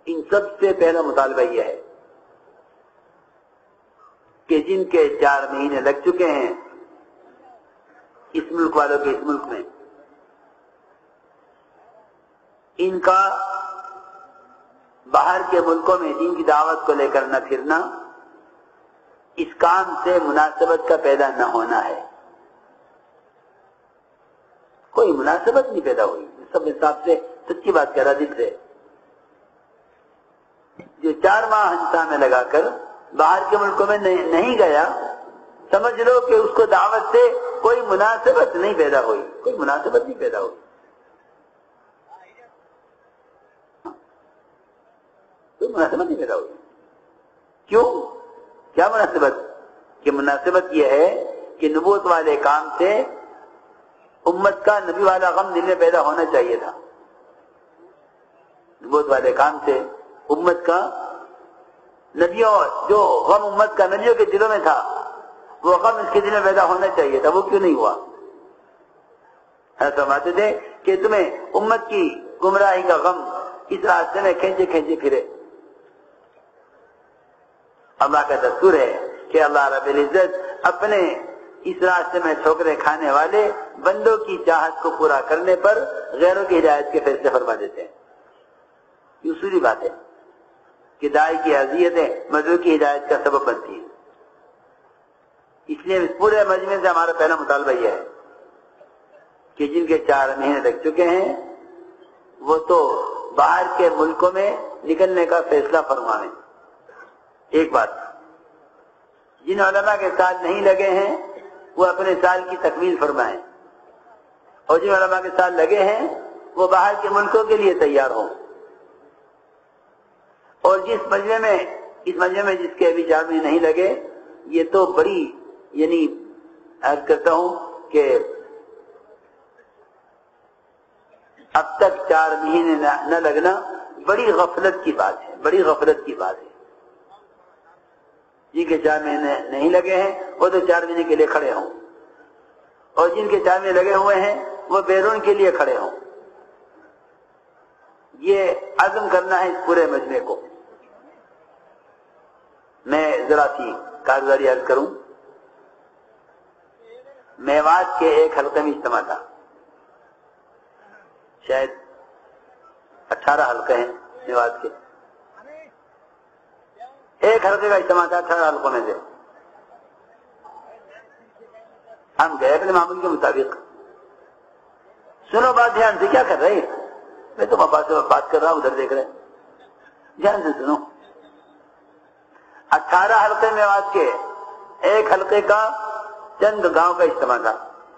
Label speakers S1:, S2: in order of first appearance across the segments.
S1: ان سب سے پہلا مطالبہ یہ ہے کہ جن کے 4 مہینے لگ چکے ہیں اس ملک والوں کے اس ملک میں، ان کا باہر کے ملکوں میں دین کی دعوت کو لے کر نہ پھرنا، اس کام سے مناسبت کا پیدا نہ ہونا ہے۔ کوئی مناسبت نہیں پیدا ہوئی، سب حساب سے سچی بات کہہ رہا دل سے۔ جو 4 ماہ ہنسا میں لگا کر باہر کے ملکوں میں نہیں گیا، سمجھ لو کہ اس کو دعوت سے کوئی مناسبت نہیں پیدا ہوئی، کوئی مناسبت نہیں پیدا ہوئی، کوئی مناسبت نہیں پیدا ہوئی۔ کیوں؟ کیا مناسبت؟ کہ مناسبت یہ ہے کہ نبوت والے کام سے امت کا نبی والا غم دل میں پیدا ہونا چاہیے تھا۔ نبوت والے کام سے امت کا نبیوں جو غم امت کا نبیوں کے دلوں میں تھا، وہ غم اس کے دل میں پیدا ہونا چاہیے تھا، وہ کیوں نہیں ہوا؟ فرماتے تھے کہ تمہیں امت کی گمراہی کا غم اس راستے میں کھینچے کھینچے پھرے۔ اللہ کا دستور ہے کہ اللہ رب العزت اپنے اس راستے میں ٹھوکریں کھانے والے بندوں کی چاہت کو پورا کرنے پر غیروں کی ہدایت کے فیصلے فرما دیتے ہیں۔ یہ اصولی بات ہے کہ داعی کی اذیتیں مظلوم کی ہدایت کا سبب بنتی ہیں۔ اس لیے اس پورے مجمع سے ہمارا پہلا مطالبہ یہ ہے کہ جن کے 4 مہینے لگ چکے ہیں وہ تو باہر کے ملکوں میں نکلنے کا فیصلہ فرمائیں۔ ایک بات، جن علماء کے سال نہیں لگے ہیں وہ اپنے سال کی تکمیل فرمائیں، اور جن علماء کے سال لگے ہیں وہ باہر کے ملکوں کے لیے تیار ہوں۔ اور اس مجمع میں جس کے ابھی 4 مہینے نہیں لگے، یہ تو بڑی عرض کرتا ہوں کہ اب تک 4 مہینے نہ لگنا بڑی غفلت کی بات ہے، بڑی غفلت کی بات ہے۔ جن کے 4 مہینے نہیں لگے ہیں وہ تو 4 مہینے کے لیے کھڑے ہوں، اور جن کے 4 مہینے لگے ہوئے ہیں وہ بیرون کے لیے کھڑے ہوں۔ یہ عزم کرنا ہے اس پورے مجمع کو۔ میں ذرا سی کارگزاری عرض کروں۔ میوات کے ایک حلقے میں اجتماع تھا، شاید 18 حلقے ہیں میوات کے، ایک حلقے کا اجتماع تھا 18 حلقوں میں سے۔ ہم گئے اپنے معمول کے مطابق۔ سنو بات دھیان سے، کیا کر رہے ہیں؟ میں تو بات کر رہا ہوں، ادھر دیکھ رہے ہیں، دھیان سے سنو۔ 18 حلقے میوات کے ایک حلقے کا چند گاؤں کا اجتماع تھا۔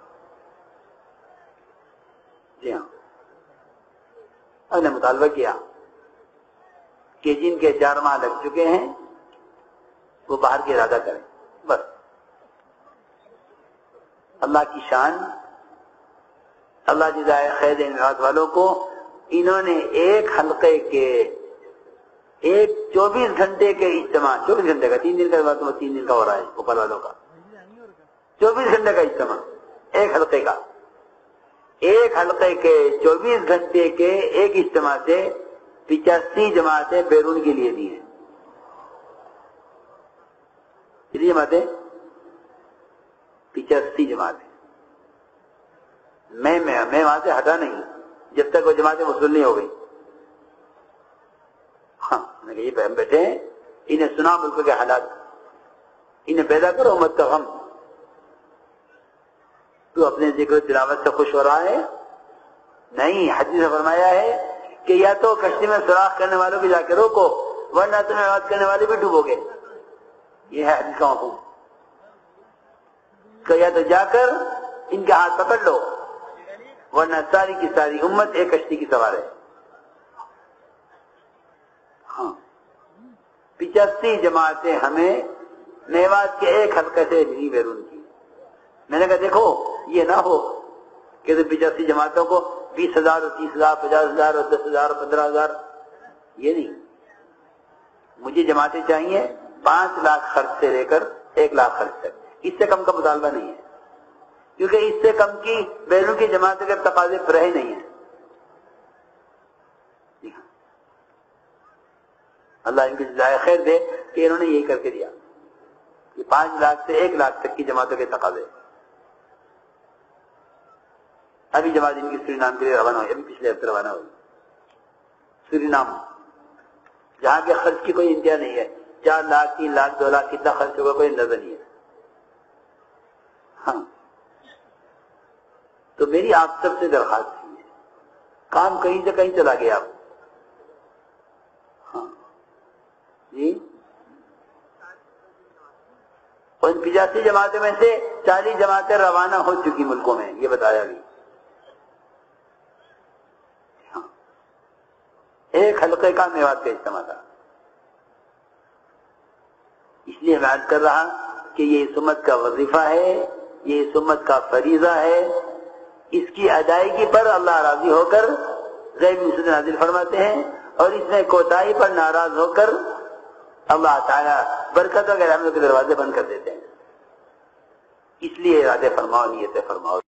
S1: جی ہاں، ہم نے مطالبہ کیا کہ جن کے 4 ماہ لگ چکے ہیں وہ باہر کے ارادہ کریں، بس۔ اللہ کی شان، اللہ جزائے خیر میوات والوں کو، انہوں نے ایک حلقے کے 24 گھنٹے کے اجتماع، 24 گھنٹے کا، 3 دن کا، 3 دن کا ہو رہا ہے اوپر والوں کا، 24 گھنٹے کا اجتماع ایک حلقے کا، ایک حلقے کے 24 گھنٹے کے ایک اجتماع سے 85 جماعتیں بیرون کے لیے دی ہیں۔ کتنی جماعتیں؟ 85 جماعتیں۔ میں وہاں سے ہٹا نہیں جب تک وہ جماعتیں وصول نہیں ہو گئی۔ ہاں، میں یہ ہم بیٹھے ہیں، انہیں سنا ملک کے حالات، انہیں پیدا کرو امت کا غم۔ تو اپنے ذکر تلاوت سے خوش ہو رہا ہے؟ نہیں، حدیث میں فرمایا ہے کہ یا تو کشتی میں سوراخ کرنے والوں کو جا کے روکو، ورنہ تمہیں آواز کرنے والے بھی ڈوبو گے۔ یہ ہے حدیث کا مفہوم کہ یا تو جا کر ان کے ہاتھ پکڑ لو، ورنہ ساری کی ساری امت ایک کشتی کی سوار ہے۔ ہاں، 85 جماعتیں ہمیں میوات کے ایک حلقے سے بھی بیرون کی۔ میں نے کہا دیکھو، یہ نہ ہو کہ 85 جماعتوں کو 20,000 اور 30,000 50,000 اور 10,000 اور 15,000، یہ نہیں، مجھے جماعتیں چاہیے 5 لاکھ خرچ سے لے کر 1 لاکھ خرچ تک، اس سے کم کا مطالبہ نہیں ہے، کیونکہ اس سے کم کی بیرون کی جماعتیں کے تقاضے رہے نہیں ہیں۔ اللہ ان کی جزائے خیر دے کہ انہوں نے یہی کر کے دیا کہ 5 لاکھ سے 1 لاکھ تک کی جماعتوں کے تقاضے. ابھی جماعت ان کی سورینام کے لیے روانہ ہوئی، ابھی پچھلے ہفتے روانہ ہوئی سورینام، جہاں کے خرچ کی کوئی انتہا نہیں ہے. 4 لاکھ 3 لاکھ 2 لاکھ کتنا خرچ ہوگا کوئی اندازہ نہیں ہے. ہاں تو میری آپ سب سے درخواست ہے، کام کہیں سے کہیں چلا گیا. ہاں جی، ان 85 جماعتوں میں سے 40 جماعتیں روانہ ہو چکی ملکوں میں، یہ بتایا بھی. ایک حلقے کا میوات کا اجتماع تھا. اس لیے میں عرض کر رہا کہ یہ اس امت کا وظیفہ ہے، یہ اس امت کا فریضہ ہے. اس کی ادائیگی پر اللہ راضی ہو کر غیبی نصرت نازل فرماتے ہیں، اور اس میں کوتاہی پر ناراض ہو کر اللہ تعالیٰ برکت اور رحمت کے دروازے بند کر دیتے ہیں. اس لیے ارادے فرماؤ، نیتیں فرماؤ.